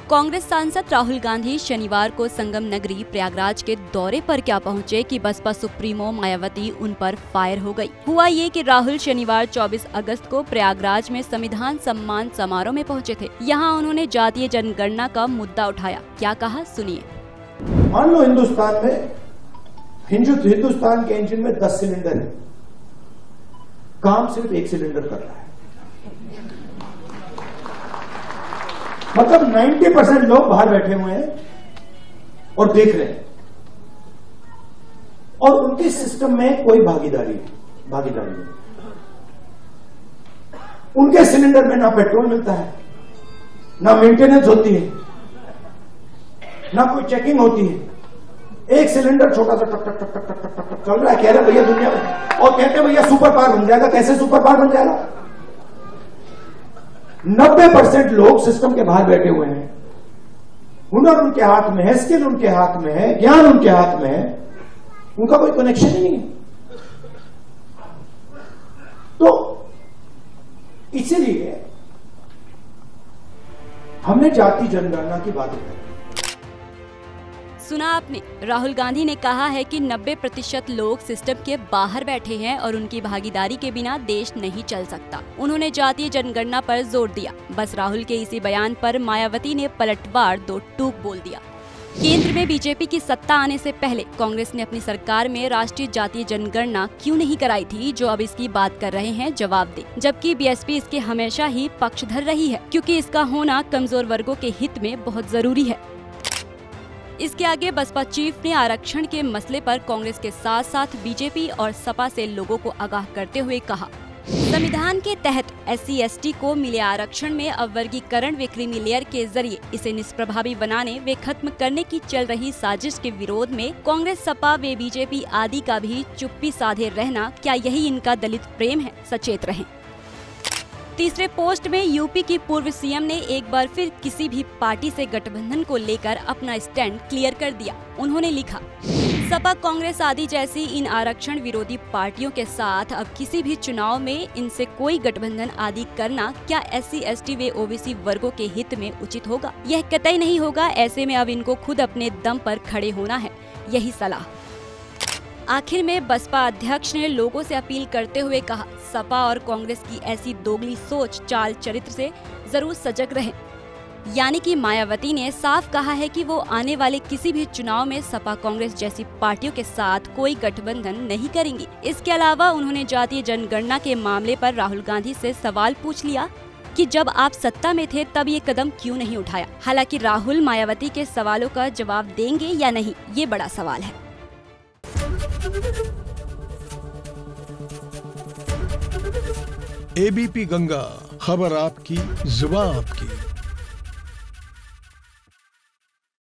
कांग्रेस सांसद राहुल गांधी शनिवार को संगम नगरी प्रयागराज के दौरे पर क्या पहुंचे कि बसपा सुप्रीमो मायावती उन पर फायर हो गई। हुआ ये कि राहुल शनिवार 24 अगस्त को प्रयागराज में संविधान सम्मान समारोह में पहुंचे थे। यहां उन्होंने जातीय जनगणना का मुद्दा उठाया। क्या कहा, सुनिए। मान लो हिंदुस्तान के इंजन में 10 सिलेंडर है, काम सिर्फ 1 सिलेंडर कर रहा है। मतलब 90% लोग बाहर बैठे हुए हैं और देख रहे हैं, और उनके सिस्टम में कोई भागीदारी नहीं। उनके सिलेंडर में ना पेट्रोल मिलता है, ना मेंटेनेंस होती है, ना कोई चेकिंग होती है। एक सिलेंडर छोटा सा टक टक टक टक टक टक टक चल रहा है। कह रहे भैया दुनिया में, और कहते हैं भैया सुपर पावर बन जाएगा। कैसे सुपर पावर बन जाएगा? 90% लोग सिस्टम के बाहर बैठे हुए हैं। हुनर उनके हाथ में है, स्किल उनके हाथ में है, ज्ञान उनके हाथ में है, उनका कोई कनेक्शन ही नहीं है। तो इसीलिए हमने जाति जनगणना की बात की। सुना आपने, राहुल गांधी ने कहा है कि 90% लोग सिस्टम के बाहर बैठे हैं और उनकी भागीदारी के बिना देश नहीं चल सकता। उन्होंने जातीय जनगणना पर जोर दिया। बस राहुल के इसी बयान पर मायावती ने पलटवार 2 टूक बोल दिया। केंद्र में बीजेपी की सत्ता आने से पहले कांग्रेस ने अपनी सरकार में राष्ट्रीय जातीय जनगणना क्यों नहीं कराई थी, जो अब इसकी बात कर रहे हैं जवाब दे। जबकि बीएसपी इसके हमेशा ही पक्षधर रही है, क्योंकि इसका होना कमजोर वर्गों के हित में बहुत जरूरी है। इसके आगे बसपा चीफ ने आरक्षण के मसले पर कांग्रेस के साथ साथ बीजेपी और सपा से लोगों को आगाह करते हुए कहा, संविधान के तहत SC/ST को मिले आरक्षण में अवर्गीकरण व क्रीमी लेयर के जरिए इसे निष्प्रभावी बनाने व खत्म करने की चल रही साजिश के विरोध में कांग्रेस, सपा व बीजेपी आदि का भी चुप्पी साधे रहना, क्या यही इनका दलित प्रेम है? सचेत रहें। तीसरे पोस्ट में यूपी की पूर्व सीएम ने एक बार फिर किसी भी पार्टी से गठबंधन को लेकर अपना स्टैंड क्लियर कर दिया। उन्होंने लिखा, सपा, कांग्रेस आदि जैसी इन आरक्षण विरोधी पार्टियों के साथ अब किसी भी चुनाव में इनसे कोई गठबंधन आदि करना क्या SC/ST व OBC वर्गों के हित में उचित होगा? यह कतई नहीं होगा। ऐसे में अब इनको खुद अपने दम पर खड़े होना है, यही सलाह। आखिर में बसपा अध्यक्ष ने लोगों से अपील करते हुए कहा, सपा और कांग्रेस की ऐसी दोगली सोच, चाल चरित्र से जरूर सजग रहें। यानी कि मायावती ने साफ कहा है कि वो आने वाले किसी भी चुनाव में सपा, कांग्रेस जैसी पार्टियों के साथ कोई गठबंधन नहीं करेंगी। इसके अलावा उन्होंने जातीय जनगणना के मामले पर राहुल गांधी से सवाल पूछ लिया कि जब आप सत्ता में थे तब ये कदम क्यों नहीं उठाया। हालांकि राहुल मायावती के सवालों का जवाब देंगे या नहीं, ये बड़ा सवाल है। ABP गंगा, खबर आपकी, जुबान आपकी।